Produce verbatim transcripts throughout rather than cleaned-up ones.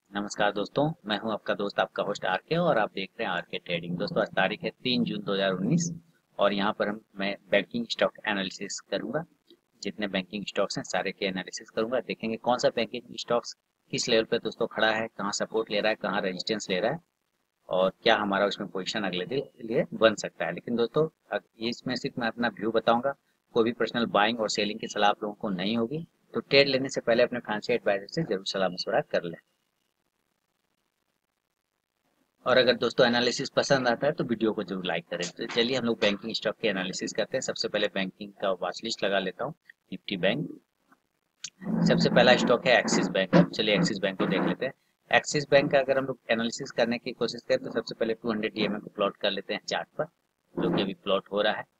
नमस्कार दोस्तों, मैं हूं आपका दोस्त आपका होस्ट आर के और आप देख रहे हैं आर के ट्रेडिंग। दोस्तों आज तारीख है तीन जून दो हज़ार उन्नीस और यहां पर हम मैं बैंकिंग स्टॉक एनालिसिस करूंगा। जितने बैंकिंग स्टॉक्स हैं सारे के एनालिसिस करूंगा। देखेंगे कौन सा बैंकिंग स्टॉक्स किस लेवल पे दोस्तों खड़ा है, कहां सपोर्ट ले रहा है, कहां रेजिस्टेंस ले रहा है और क्या हमारा उसमें पोजीशन अगले दिन के लिए बन सकता है। लेकिन दोस्तों अग- इसमें सिर्फ मैं अपना व्यू बताऊंगा, कोई भी पर्सनल बाइंग और सेलिंग की सलाह आप लोगों को नहीं होगी। तो ट्रेड लेने से पहले अपने फाइनेंशियल एडवाइजर से जरूर सलाह मशवरा कर लें। और अगर दोस्तों एनालिसिस पसंद आता है तो वीडियो को जरूर लाइक करें। तो चलिए हम लोग बैंकिंग स्टॉक के एनालिसिस करते हैं। सबसे पहले बैंकिंग का वॉच लिस्ट लगा लेता हूँ। निफ्टी बैंक सबसे पहला स्टॉक है एक्सिस बैंक का। चलिए एक्सिस बैंक को देख लेते हैं। एक्सिस बैंक का अगर हम लोग एनालिसिस करने की कोशिश करें तो सबसे पहले टू हंड्रेड ईएमए को प्लॉट कर लेते हैं चार्ट पर, जो कि अभी प्लॉट हो रहा है।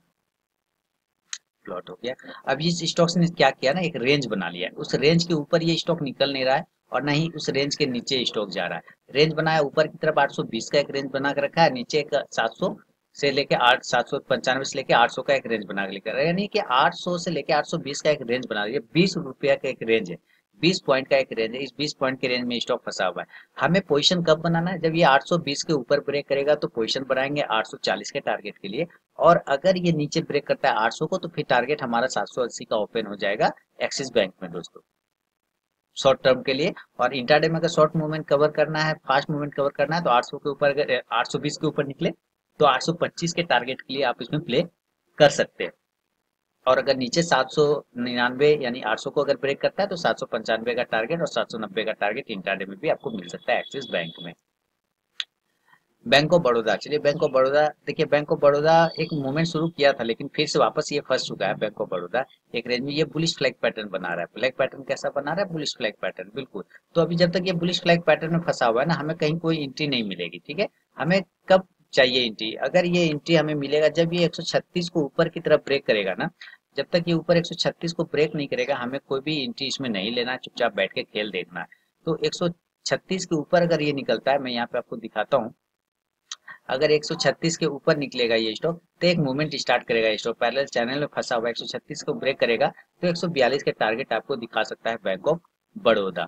प्लॉट हो गया। अब इस स्टॉक ने क्या किया ना, एक रेंज बना लिया है। उस रेंज के ऊपर ये स्टॉक निकल नहीं रहा है और ना ही उस रेंज के नीचे स्टॉक जा रहा है। रेंज बनाया ऊपर की तरफ आठ सौ बीस का एक रेंज बना के रखा है, नीचे एक सात सौ से लेके आठ सात सौ पंचानवे से लेके आठ सौ का एक रेंज बना के लेकर, यानी कि आठ सौ से लेके आठ सौ बीस का एक रेंज बना लिया। बीस रुपया का एक रेंज है, बीस पॉइंट का एक रेंज है। इस बीस पॉइंट के रेंज में स्टॉक फंसा हुआ है। हमें पोजीशन कब बनाना है? जब ये आठ सौ बीस के ऊपर ब्रेक करेगा तो पोजीशन बनाएंगे आठ सौ चालीस के टारगेट के लिए। और अगर ये नीचे ब्रेक करता है आठ सौ को तो फिर टारगेट हमारा सात सौ अस्सी का ओपन हो जाएगा एक्सिस बैंक में दोस्तों, शॉर्ट टर्म के लिए। और इंट्राडे में अगर शॉर्ट मूवमेंट कवर करना है, फास्ट मूवमेंट कवर करना है तो आठ सौ के ऊपर, अगर आठ सौ बीस के ऊपर निकले तो आठ सौ पच्चीस के टारगेट के लिए आप इसमें प्ले कर सकते हैं। और अगर नीचे सात सौ निन्यानवे यानी आठ सौ को अगर ब्रेक करता है तो सात सौ पंचानवे का टारगेट और सात सौ नब्बे का टारगेट इंट्राडे में भी आपको मिल सकता है एक्सिस बैंक में। बैंक ऑफ बड़ौदा, चलिए बैंक ऑफ बड़ौदा देखिए। बैंक ऑफ बड़ौदा एक मूवमेंट शुरू किया था लेकिन फिर से वापस ये फंस चुका है। बैंक ऑफ बड़ौदा एक रेंज में ये बुलिश फ्लैग पैटर्न बना रहा है। फ्लैग पैटर्न कैसा बना रहा है? बुलिश फ्लैग पैटर्न, बिल्कुल। तो अभी जब तक ये बुलिश फ्लैग पैटर्न में फंसा हुआ है ना, हमें कहीं कोई एंट्री नहीं मिलेगी, ठीक है। हमें कब चाहिए एंट्री? अगर ये एंट्री हमें मिलेगा जब ये एक सौ छत्तीस को ऊपर की तरफ ब्रेक करेगा ना। जब तक ये ऊपर एक सौ छत्तीस को ब्रेक नहीं करेगा हमें कोई भी एंट्री इसमें नहीं लेना, चुपचाप बैठ के खेल देखना है। तो एक सौ छत्तीस के ऊपर अगर ये निकलता है, मैं यहाँ पे आपको दिखाता हूँ। अगर एक सौ छत्तीस के ऊपर निकलेगा ये स्टॉक तो एक मूवमेंट स्टार्ट करेगा। ये स्टॉक पैरेलल चैनल में फंसा हुआ है, एक सौ छत्तीस को ब्रेक करेगा तो एक सौ बयालीस के टारगेट आपको दिखा सकता है bank of Baroda.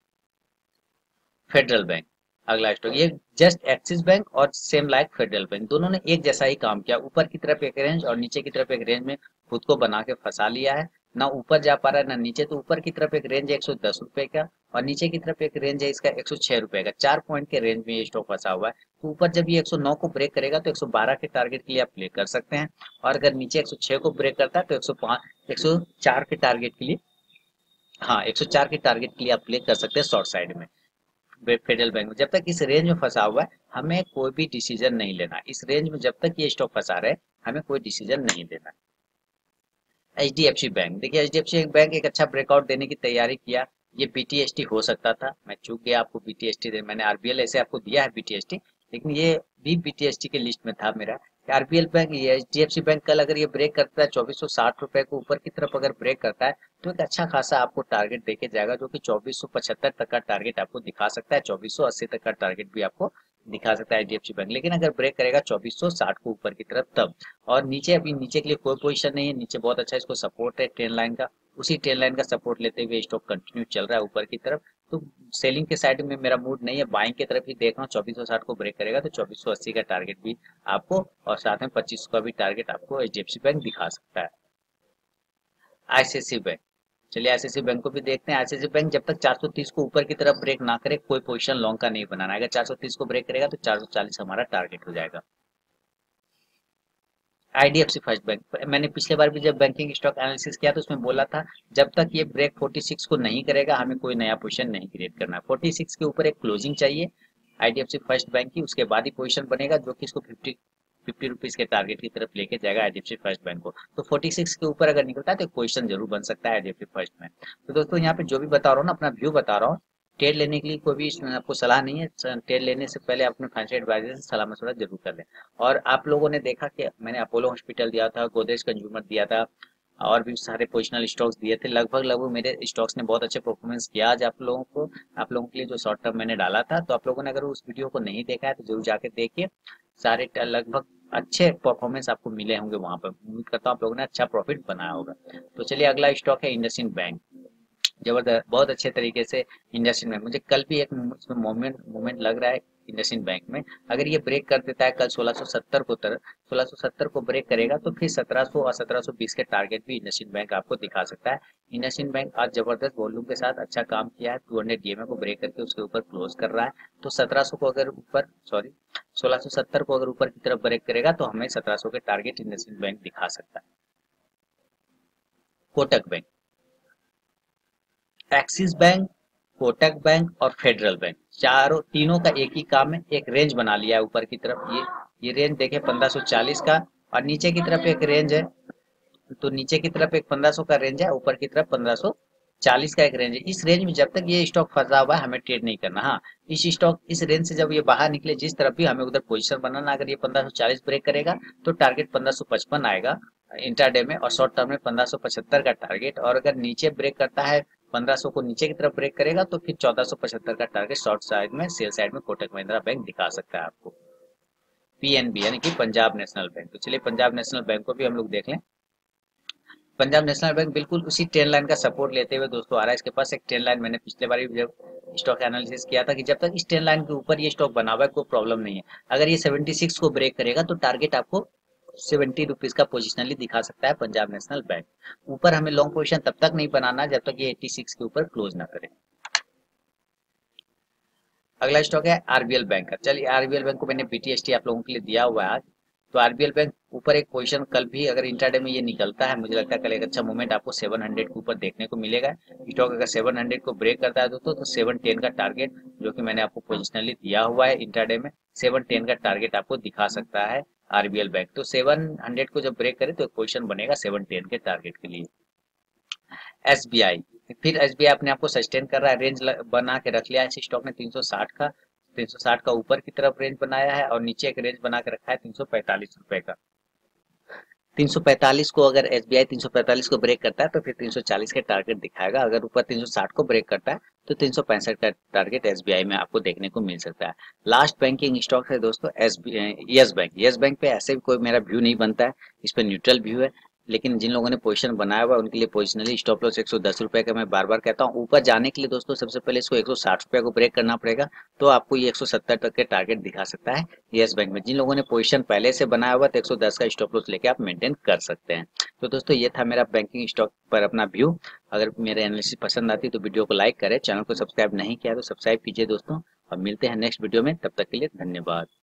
Federal bank अगला स्टॉक, ये जस्ट एक्सिस बैंक और सेम लाइक फेडरल बैंक, दोनों ने एक जैसा ही काम किया। ऊपर की तरफ एक रेंज और नीचे की तरफ एक रेंज में खुद को बना के फंसा लिया है। ना ऊपर जा पा रहा है ना नीचे। तो ऊपर की तरफ एक रेंज है एक सौ दस रुपए का और नीचे की तरफ एक रेंज है इसका एक सौ छह रुपए का। चार पॉइंट के रेंज में ये स्टॉक फंसा हुआ है। तो ऊपर जब ये एक सौ नौ को ब्रेक करेगा तो एक सौ बारह के टारगेट के लिए आप प्ले कर सकते हैं। और अगर नीचे एक सौ छह को ब्रेक करता है तो एक सौ पाँच एक सौ चार के टारगेट के लिए, हाँ एक सौ चार के टारगेट के लिए आप प्ले कर सकते हैं शॉर्ट साइड में फेडरल बैंक में। जब तक इस रेंज में फंसा हुआ है हमें कोई भी डिसीजन नहीं लेना। इस रेंज में जब तक ये स्टॉक फंसा रहे हमें कोई डिसीजन नहीं लेना। H D F C bank, देखिए H D F C bank एक अच्छा ब्रेकआउट देने की तैयारी किया। ये बी टी एस टी हो सकता था, मैं चूक गया आपको बी टी एस टी दे, मैंने आर बी एल ऐसे आपको दिया है बी टी एस टी, लेकिन ये भी बी टी एस टी के लिस्ट में था मेरा। आर बी एल बैंक, ये H D F C bank कल अगर ये ब्रेक करता है चौबीस सौ साठ रुपए को ऊपर की तरफ अगर ब्रेक करता है तो एक अच्छा खासा आपको टारगेट देके जाएगा, जो कि चौबीस सौ पचहत्तर तक का टारगेट आपको दिखा सकता है। चौबीस सौ अस्सी तक का टारगेट भी आपको दिखा सकता है H D F C bank. लेकिन अगर ब्रेक करेगा चौबीस सौ साठ को ऊपर की तरफ तब। और नीचे अभी नीचे के लिए कोई पोजीशन नहीं है। नीचे बहुत अच्छा इसको सपोर्ट है ट्रेन लाइन का, उसी ट्रेन लाइन का सपोर्ट लेते हुए स्टॉक कंटिन्यू चल रहा है ऊपर की तरफ। तो सेलिंग के साइड में मेरा मूड नहीं है, बाइंग की तरफ ही देख रहा हूँ। चौबीस सौ साठ को ब्रेक करेगा तो चौबीस सौ अस्सी का टारगेट भी आपको और साथ में पच्चीस का भी टारगेट आपको H D F C bank दिखा सकता है। आई सी आई सी आई बैंक, चलिए आई सी आई सी आई बैंक को भी देखते हैं। आई सी आई सी आई बैंक जब तक चार सौ तीस को ऊपर की तरफ ब्रेक ना करे कोई पोजीशन लॉन्ग का नहीं बनाना है। अगर चार सौ तीस को ब्रेक करेगा तो चार सौ चालीस हमारा टारगेट हो जाएगा। I D F C first bank, मैंने पिछले बार भी जब बैंकिंग स्टॉक एनालिसिस किया तो उसमें बोला था जब तक ये ब्रेक छियालीस को नहीं करेगा हमें कोई नया पोजीशन नहीं क्रिएट करना है। छियालीस के ऊपर एक क्लोजिंग चाहिए I D F C first bank की, उसके बाद ही पोजीशन बनेगा जो कि इसको फिफ्टी फिफ्टी रुपीज के टारगेट की तरफ लेके जाएगा I D F C first bank को। तो छियालीस के ऊपर अगर निकलता है तो एक पोजीशन जरूर बन सकता है I D F C first में। तो दोस्तों यहाँ पे जो भी बता रहा हूँ ना अपना व्यू बता रहा हूँ। ट्रेड लेने के लिए कोई भी इसमें आपको सलाह नहीं है। ट्रेड लेने से पहले अपने फाइनेंशियल एडवाइजर से सलाह मशवरा जरूर कर लें। और आप लोगों ने देखा कि मैंने अपोलो हॉस्पिटल दिया था, गोदरेज कंज्यूमर दिया था और भी सारे पोजिशनल स्टॉक्स दिए थे। लगभग लगभग मेरे स्टॉक्स ने बहुत अच्छे परफॉर्मेंस किया। आज आप लोगों को आप लोगों के लिए जो शॉर्ट टर्म मैंने डाला था, तो आप लोगों ने अगर उस वीडियो को नहीं देखा है तो जरूर जाके देखिए। सारे ट- लगभग अच्छे परफॉर्मेंस आपको मिले होंगे वहां पर। उम्मीद करता हूँ आप लोगों ने अच्छा प्रॉफिट बनाया होगा। तो चलिए अगला स्टॉक है इंडसइंड बैंक। जबरदस्त, बहुत अच्छे तरीके से इंडसइंड बैंक, मुझे कल भी एक इसमें मोमेंट मोमेंट लग रहा है इंडसइंड बैंक में। अगर ये ब्रेक कर देता है कल सोलह सौ सत्तर को तरफ सोलह सौ सत्तर को ब्रेक करेगा तो फिर सत्रह सौ और सत्रह सौ बीस के टारगेट भी इंडसइंड बैंक आपको दिखा सकता है। इंडसइंड बैंक आज जबरदस्त वॉल्यूम के साथ अच्छा काम किया है, टू हंड्रेड डीएमए को ब्रेक करके उसके ऊपर क्लोज कर रहा है। तो सत्रह सौ को अगर ऊपर सॉरी सोलह सौ सत्तर को अगर ऊपर की तरफ ब्रेक करेगा तो हमें सत्रह सौ के टारगेट इंडसइंड बैंक दिखा सकता है। Kotak bank, Axis bank, Kotak bank और फेडरल बैंक, चारों तीनों का एक ही काम है, एक रेंज बना लिया है ऊपर की तरफ। ये ये रेंज देखे पंद्रह सौ चालीस का, और नीचे की तरफ एक रेंज है, तो नीचे की तरफ एक पंद्रह सौ का रेंज है, ऊपर की तरफ पंद्रह सौ चालीस का एक रेंज है। इस रेंज में जब तक ये स्टॉक फंसा हुआ है हमें ट्रेड नहीं करना। हाँ, इस स्टॉक इस रेंज से जब ये बाहर निकले जिस तरफ भी, हमें उधर पोजीशन बनाना। अगर ये पंद्रह सौ चालीस ब्रेक करेगा तो टारगेट पंद्रह सौ पचपन आएगा इंट्राडे में, और शॉर्ट टर्म में पंद्रह सौ पचहत्तर का टारगेट। और अगर नीचे ब्रेक करता है पंद्रह सौ को नीचे की तरफ ब्रेक करेगा तो फिर चौदह सौ पचहत्तर का टारगेट शॉर्ट साइड में, सेल साइड में कोटक महिंद्रा बैंक दिखा सकता है आपको। पीएनबी यानी कि पंजाब नेशनल बैंक, तो चलिए पंजाब नेशनल बैंक को भी हम लोग देख लें। पंजाब नेशनल बैंक बिल्कुल उसी ट्रेंड लाइन का सपोर्ट लेते हुए दोस्तों आ रहा है। इसके पास एक ट्रेंड लाइन, मैंने पिछले बार भी जब स्टॉक एनालिसिस किया था कि जब तक इस ट्रेंड लाइन के ऊपर ये स्टॉक बना हुआ है कोई प्रॉब्लम नहीं है। अगर ये छिहत्तर को ब्रेक करेगा तो टारगेट आपको सेवेंटी रुपीज का पोजिशनली दिखा सकता है पंजाब नेशनल बैंक। ऊपर हमें लॉन्ग पोजिशन तब तक नहीं बनाना जब तक ये छियासी के ऊपर क्लोज ना करे। अगला स्टॉक है आरबीएल बैंक का। चलिए आरबीएल बैंक को मैंने बीटीएसटी आप लोगों के लिए दिया हुआ है आज। तो आरबीएल बैंक ऊपर एक पोजीशन, कल भी अगर इंट्राडे में ये निकलता है, मुझे लगता है कल एक अच्छा मूवमेंट आपको सात सौ के ऊपर देखने को मिलेगा। स्टॉक अगर सात सौ को ब्रेक करता है दोस्तों तो सात सौ दस का टारगेट, जो कि मैंने आपको पोजिशनली दिया हुआ है इंट्राडे में, सात सौ दस का टारगेट आपको दिखा सकता है आरबीएल बैंक। तो सात सौ को जब ब्रेक करे तो एक पोजिशन बनेगा सात सौ दस के टारगेट के लिए। एसबीआई, फिर एसबीआई अपने आप को सस्टेन कर रहा है, रेंज बना के रख लिया है इस स्टॉक ने तीन सौ साठ का तीन सौ साठ का ऊपर की तरफ रेंज बनाया है, और नीचे एक रेंज बना के रखा है तीन सौ पैंतालीस रुपए का। तीन सौ पैंतालीस को अगर एसबीआई तीन सौ पैंतालीस को ब्रेक करता है तो फिर तीन सौ चालीस के टारगेट दिखाएगा। अगर ऊपर तीन सौ साठ को ब्रेक करता है तो तीन सौ पैंसठ का टारगेट एसबीआई में आपको देखने को मिल सकता है। लास्ट बैंकिंग स्टॉक है दोस्तों SBI, Yes bank. Yes bank पे ऐसे भी कोई मेरा व्यू नहीं बनता है, इस पे न्यूट्रल व्यू है, लेकिन जिन लोगों ने पोजीशन बनाया हुआ है उनके लिए पोजिशनली स्टॉप लॉस एक सौ दस रुपए का मैं बार बार कहता हूँ। ऊपर जाने के लिए दोस्तों सबसे पहले इसको एक सौ साठ रुपए को ब्रेक करना पड़ेगा, तो आपको ये एक सौ सत्तर तक के टारगेट दिखा सकता है यस बैंक में। जिन लोगों ने पोजीशन पहले से बनाया हुआ तो एक सौ दस का स्टॉप लॉस लेके आप मेंटेन कर सकते हैं। तो दोस्तों ये था मेरा बैंकिंग स्टॉक पर अपना व्यू। अगर मेरे एनालिसिस पसंद आती तो वीडियो को लाइक करें, चैनल को सब्सक्राइब नहीं किया तो सब्सक्राइब कीजिए दोस्तों, और मिलते हैं नेक्स्ट वीडियो में। तब तक के लिए धन्यवाद।